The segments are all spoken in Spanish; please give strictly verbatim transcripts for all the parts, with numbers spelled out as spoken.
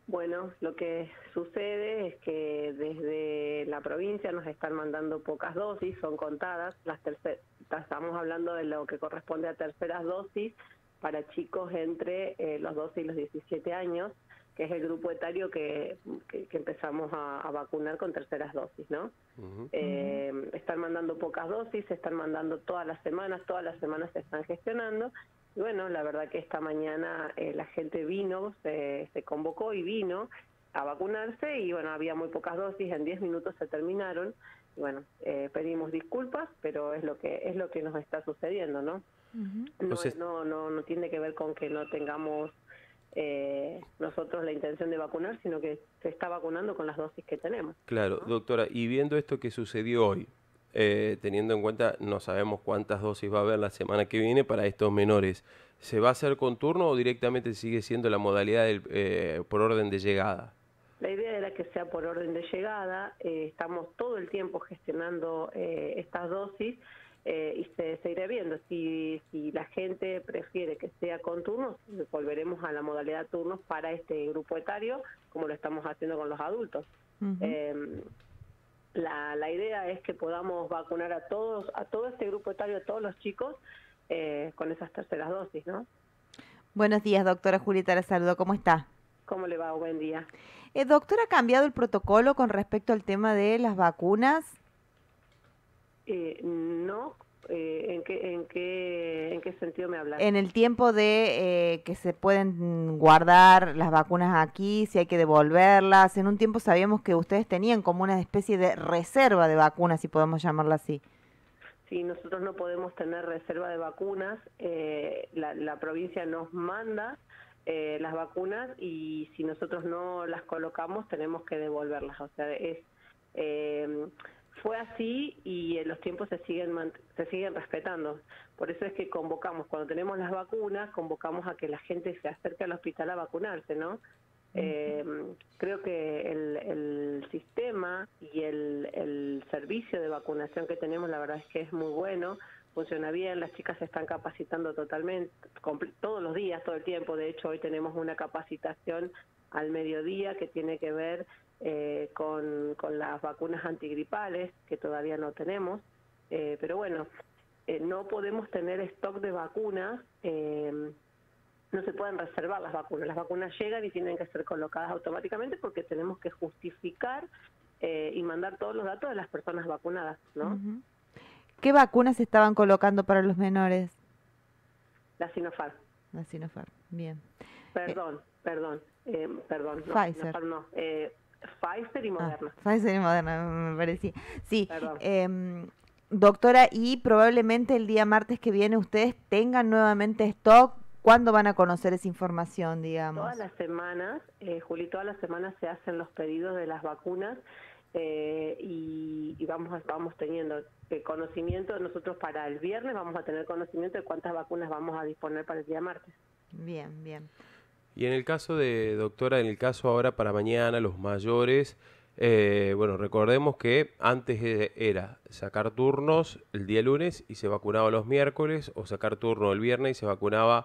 Bueno, lo que sucede es que desde la provincia nos están mandando pocas dosis, son contadas, las terceras, estamos hablando de lo que corresponde a terceras dosis para chicos entre eh, los doce y los diecisiete años, que es el grupo etario que, que, que empezamos a, a vacunar con terceras dosis, ¿no? Uh-huh. eh, están mandando pocas dosis, se están mandando todas las semanas, todas las semanas se están gestionando. Y bueno, la verdad que esta mañana eh, la gente vino, se, se convocó y vino a vacunarse y bueno, había muy pocas dosis, en diez minutos se terminaron. Y bueno, eh, pedimos disculpas, pero es lo que es lo que nos está sucediendo, ¿no? Uh-huh. No, Entonces, no, no, no tiene que ver con que no tengamos eh, nosotros la intención de vacunar, sino que se está vacunando con las dosis que tenemos. Claro, ¿no? doctora, y viendo esto que sucedió hoy, eh, teniendo en cuenta, no sabemos cuántas dosis va a haber la semana que viene para estos menores, ¿se va a hacer con turno o directamente sigue siendo la modalidad del, eh, por orden de llegada? La idea era que sea por orden de llegada, eh, estamos todo el tiempo gestionando eh, estas dosis eh, y se seguirá viendo. Si, si la gente prefiere que sea con turnos, volveremos a la modalidad turnos para este grupo etario, como lo estamos haciendo con los adultos. Uh-huh. eh, la, la idea es que podamos vacunar a todos, a todo este grupo etario, a todos los chicos, eh, con esas terceras dosis, ¿no? Buenos días, doctora Julieta, la saludo. ¿Cómo está? ¿Cómo le va? Buen día. Eh, doctora, ¿ha cambiado el protocolo con respecto al tema de las vacunas? Eh, no. Eh, ¿en, qué, en, qué, ¿En qué sentido me hablas? En el tiempo de eh, que se pueden guardar las vacunas aquí, si hay que devolverlas. En un tiempo sabíamos que ustedes tenían como una especie de reserva de vacunas, si podemos llamarla así. Sí, nosotros no podemos tener reserva de vacunas. Eh, la, la provincia nos manda eh, las vacunas y si nosotros no las colocamos tenemos que devolverlas. O sea, es... Eh, fue así y los tiempos se siguen se siguen respetando. Por eso es que convocamos, cuando tenemos las vacunas, convocamos a que la gente se acerque al hospital a vacunarse, ¿no? Uh-huh. Eh, creo que el, el sistema y el, el servicio de vacunación que tenemos, la verdad es que es muy bueno, funciona bien, las chicas se están capacitando totalmente, todos los días, todo el tiempo. De hecho, hoy tenemos una capacitación al mediodía que tiene que ver eh, con, con las vacunas antigripales, que todavía no tenemos, eh, pero bueno, eh, no podemos tener stock de vacunas, eh, no se pueden reservar las vacunas, las vacunas llegan y tienen que ser colocadas automáticamente porque tenemos que justificar eh, y mandar todos los datos de las personas vacunadas, ¿no? Uh-huh. ¿Qué vacunas estaban colocando para los menores? La Sinopharm. La Sinopharm, bien. Perdón, eh, perdón, eh, perdón. No, Pfizer. Sinopharm no, eh, Pfizer y Moderna. Ah, Pfizer y Moderna, me parecía. Sí, eh, doctora, y probablemente el día martes que viene ustedes tengan nuevamente stock. ¿Cuándo van a conocer esa información, digamos? Todas las semanas, eh, Juli, todas las semanas se hacen los pedidos de las vacunas eh, y, y vamos vamos teniendo eh, conocimiento. Nosotros para el viernes vamos a tener conocimiento de cuántas vacunas vamos a disponer para el día martes. Bien, bien. Y en el caso de, doctora, en el caso ahora para mañana, los mayores, eh, bueno, recordemos que antes era sacar turnos el día lunes y se vacunaba los miércoles, o sacar turno el viernes y se vacunaba,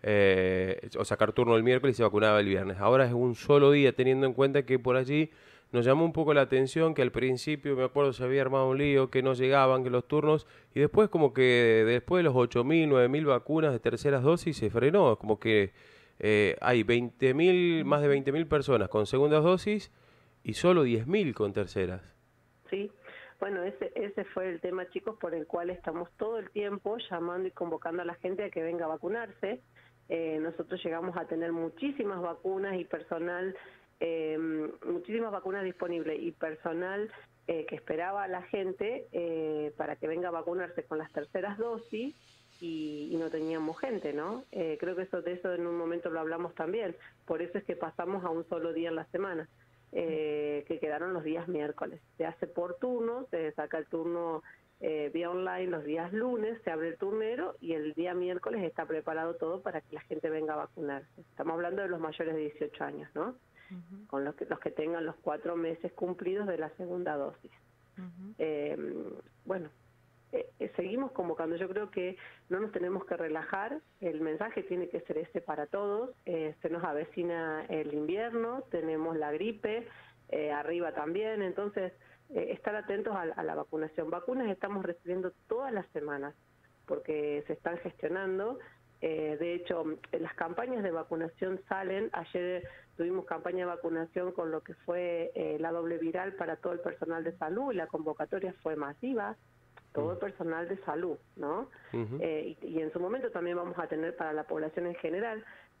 eh, o sacar turno el miércoles y se vacunaba el viernes. Ahora es un solo día, teniendo en cuenta que por allí nos llamó un poco la atención que al principio, me acuerdo, se había armado un lío, que no llegaban, que los turnos, y después como que después de los ocho mil, nueve mil vacunas de terceras dosis se frenó, como que eh, hay veinte mil, más de veinte mil personas con segundas dosis y solo diez mil con terceras. Sí, bueno, ese, ese fue el tema, chicos, por el cual estamos todo el tiempo llamando y convocando a la gente a que venga a vacunarse. Eh, nosotros llegamos a tener muchísimas vacunas y personal, eh, muchísimas vacunas disponibles y personal eh, que esperaba a la gente eh, para que venga a vacunarse con las terceras dosis y, y no teníamos gente, ¿no? Eh, creo que eso de eso en un momento lo hablamos también, por eso es que pasamos a un solo día en la semana. Eh, que quedaron los días miércoles. Se hace por turno, se saca el turno eh, vía online los días lunes, se abre el turnero y el día miércoles está preparado todo para que la gente venga a vacunarse. Estamos hablando de los mayores de dieciocho años, ¿no? Uh-huh. Con los que, los que tengan los cuatro meses cumplidos de la segunda dosis. Uh-huh. Eh, bueno, eh, eh, seguimos convocando. Yo creo que no nos tenemos que relajar, el mensaje tiene que ser ese para todos. Eh, se nos avecina el invierno, tenemos la gripe, eh, arriba también, entonces eh, estar atentos a, a la vacunación. Vacunas estamos recibiendo todas las semanas porque se están gestionando. Eh, de hecho, las campañas de vacunación salen. Ayer tuvimos campaña de vacunación con lo que fue eh, la doble viral para todo el personal de salud, y la convocatoria fue masiva, todo el personal de salud, ¿no? Uh-huh. eh, y, y en su momento también vamos a tener para la población en general.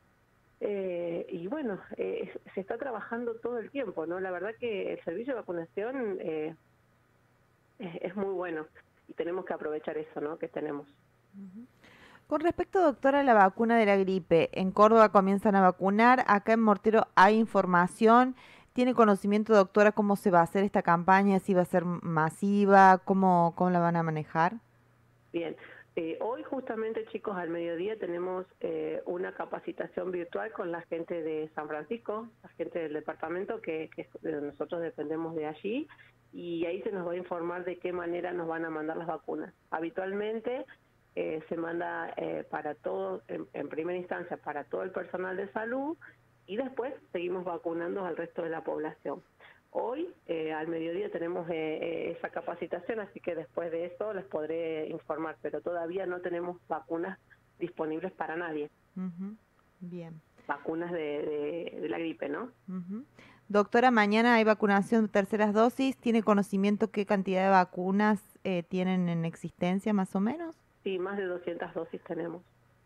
Eh, y bueno, eh, se está trabajando todo el tiempo, ¿no? La verdad que el servicio de vacunación eh, es, es muy bueno y tenemos que aprovechar eso, ¿no?, que tenemos. Uh-huh. Con respecto, doctora, a la vacuna de la gripe, en Córdoba comienzan a vacunar, acá en Mortero hay información, ¿tiene conocimiento, doctora, cómo se va a hacer esta campaña, si va a ser masiva, cómo, cómo la van a manejar? Bien, eh, hoy justamente, chicos, al mediodía tenemos eh, una capacitación virtual con la gente de San Francisco, la gente del departamento, que, que nosotros dependemos de allí, y ahí se nos va a informar de qué manera nos van a mandar las vacunas. Habitualmente Eh, se manda eh, para todo, en, en primera instancia, para todo el personal de salud, y después seguimos vacunando al resto de la población. Hoy, eh, al mediodía, tenemos eh, eh, esa capacitación, así que después de eso les podré informar, pero todavía no tenemos vacunas disponibles para nadie. Uh-huh. Bien. Vacunas de, de, de la gripe, ¿no? Uh-huh. Doctora, mañana hay vacunación de terceras dosis. ¿Tiene conocimiento qué cantidad de vacunas eh, tienen en existencia, más o menos? Sí, más de doscientas dosis tenemos.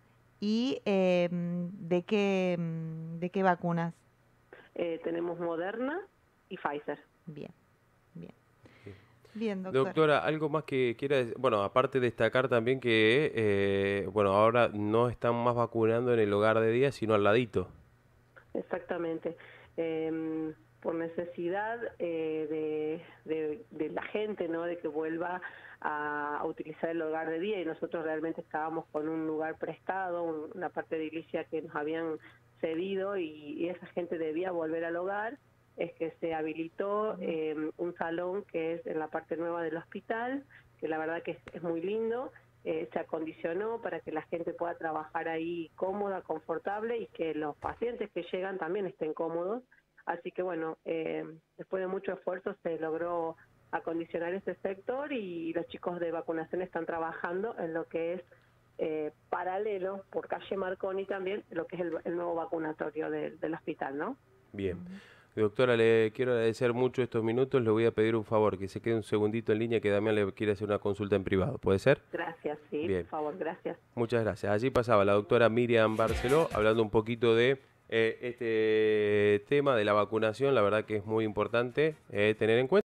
¿Y eh, de qué de qué vacunas? Eh, tenemos Moderna y Pfizer. Bien, bien. Bien, doctora. Doctora, algo más que quiera decir. Bueno, aparte destacar también que, eh, bueno, ahora no están más vacunando en el hogar de día, sino al ladito. Exactamente. Eh, por necesidad eh, de, de, de la gente, ¿no?, de que vuelva a, a utilizar el hogar de día, y nosotros realmente estábamos con un lugar prestado, un, una parte de iglesia que nos habían cedido, y, y esa gente debía volver al hogar. Es que se habilitó eh, un salón que es en la parte nueva del hospital, que la verdad que es, es muy lindo. Eh, se acondicionó para que la gente pueda trabajar ahí cómoda, confortable, y que los pacientes que llegan también estén cómodos. Así que bueno, eh, después de mucho esfuerzo se logró acondicionar ese sector, y los chicos de vacunación están trabajando en lo que es eh, paralelo, por calle Marconi también, lo que es el, el nuevo vacunatorio de, del hospital, ¿no? Bien. Doctora, le quiero agradecer mucho estos minutos. Le voy a pedir un favor, que se quede un segundito en línea, que Damián le quiere hacer una consulta en privado. ¿Puede ser? Gracias, sí, Bien. por favor, gracias. Muchas gracias. Allí pasaba la doctora Miriam Barceló hablando un poquito de eh, este tema de la vacunación. La verdad que es muy importante eh, tener en cuenta.